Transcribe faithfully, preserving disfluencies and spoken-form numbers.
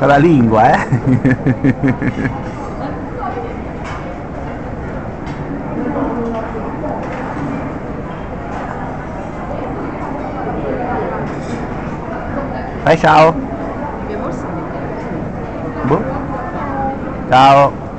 Con la lingua, eh? Fai ciao. Le borse mi Boh. Ciao.